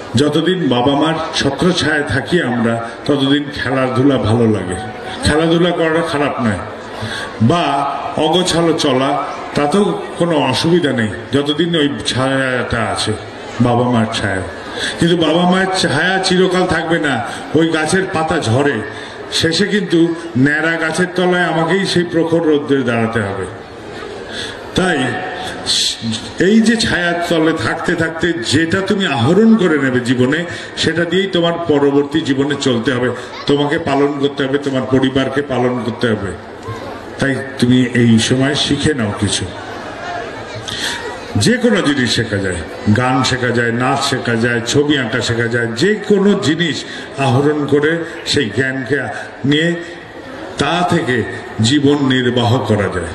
যতদিন বাবা মার ছত্রছায়ায় থাকি আমরা ততদিন খেলাধুলা ভালো লাগে, খেলাধুলা করাটা খারাপ নয়, বা অগোছালো চলা তাতেও কোনো অসুবিধা নেই যতদিন ওই ছায়াটা আছে, বাবা মার ছায়া। কিন্তু বাবা মায়ের ছায়া চিরকাল থাকবে না, ওই গাছের পাতা ঝরে, শেষে কিন্তু ন্যাড়া গাছের তলায় আমাকেই সেই প্রখর রোদ্রে দাঁড়াতে হবে। তাই এই যে ছায়ার তলে থাকতে থাকতে যেটা তুমি আহরণ করে নেবে জীবনে, সেটা দিয়েই তোমার পরবর্তী জীবনে চলতে হবে, তোমাকে পালন করতে হবে, তোমার পরিবারকে পালন করতে হবে। তাই তুমি এই সময় শিখে নাও কিছু, যে কোনো জিনিস শেখা যায়, গান শেখা যায়, নাচ শেখা যায়, ছবি আঁকা শেখা যায়, যে কোনো জিনিস আহরণ করে সেই জ্ঞানকে নিয়ে তা থেকে জীবন নির্বাহ করা যায়।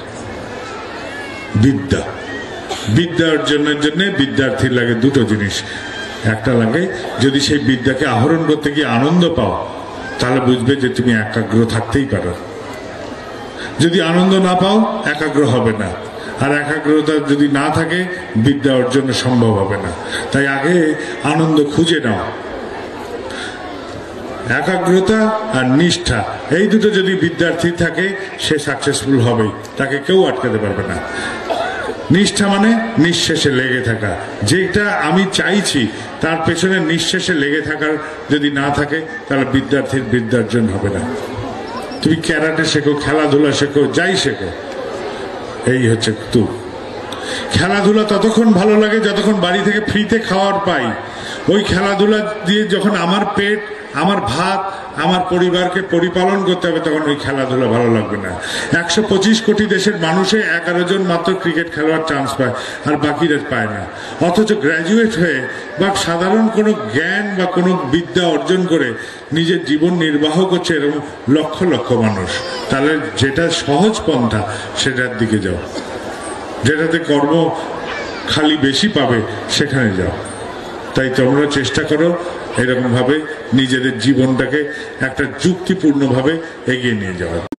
বিদ্যা অর্জনের জন্য বিদ্যার্থীর লাগে দুটো জিনিস। একটা লাগে যদি সেই বিদ্যাকে আহরণ করতে গিয়ে আনন্দ পাও, তাহলে বুঝবে যে তুমি একাগ্র থাকতেই পারো। যদি আনন্দ না পাও, একাগ্র হবে না, আর একাগ্রতা যদি না থাকে বিদ্যা অর্জন সম্ভব হবে না। তাই আগে আনন্দ খুঁজে নাও। একাগ্রতা আর নিষ্ঠা, এই দুটো যদি বিদ্যার্থী থাকে সে সাকসেসফুল হবেই, তাকে কেউ আটকাতে পারবে না। নিষ্ঠা মানে নিঃশেষে লেগে থাকা, যেটা আমি চাইছি তার পেছনে নিঃশেষে লেগে থাকার যদি না থাকে তাহলে বিদ্যার্থীর বিদ্যার্জন হবে না। তুমি ক্যারাটে শেখো, খেলাধুলা শেখো, যাই শেখো, এই হচ্ছে খেলাধুলা ততক্ষণ ভালো লাগে যতক্ষণ বাড়ি থেকে ফ্রিতে খাওয়ার পাই। ওই খেলাধুলা দিয়ে যখন আমার পেট, আমার ভাত, আমার পরিবারকে পরিপালন করতে হবে, তখন ওই খেলাধুলা ভালো লাগবে না। 125 কোটি দেশের মানুষে 11 জন মাত্র ক্রিকেট খেলোয়ার চান্স পায়, আর বাকিরা পায় না। অথচ গ্র্যাজুয়েট হয়ে বা সাধারণ কোনো জ্ঞান বা কোনো বিদ্যা অর্জন করে নিজের জীবন নির্বাহ করছে এরকম লক্ষ লক্ষ মানুষ। তাহলে যেটা সহজ পন্থা সেটার দিকে যাও, যেটাতে কর্ম খালি বেশি পাবে সেখানে যাও। তাই তোমরা চেষ্টা করো এরকম ভাবে নিজেদের জীবনটাকে একটা যুক্তিপূর্ণভাবে এগিয়ে নিয়ে যাওয়ার।